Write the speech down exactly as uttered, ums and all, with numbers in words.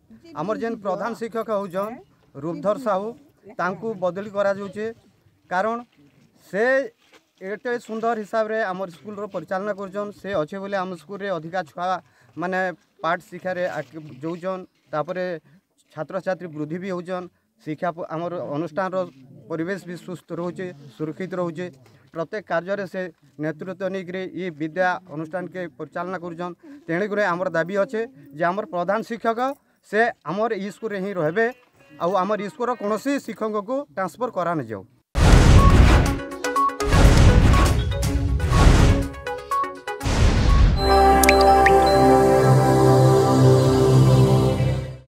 आमर जेन प्रधान शिक्षक होजन रूपधर साहू तांकू बदली करा जाउछे कारण से एटे सुंदर हिसाब रे आमर स्कूल रो परिचालना करजन से अच्छे बोले आम स्कूल रे अधिका छुआ माने पाठ शिक्षा रे जोजन तापरे छात्र छात्री वृद्धि भी होजन शिक्षा आमर अनुष्ठान रो परिवेश भी सुस्थ रोचे सुरक्षित रोचे प्रत्येक कार्य से नेतृत्व नहीं ये विद्या अनुष्ठान के परिचालना करजन तेणुक आमर दाबी अच्छे जे आमर प्रधान शिक्षक से आमर स्कूल रे ही रहे आउ आमर स्कूल कौन शिक्षक को ट्रांसफर करा न जाओ।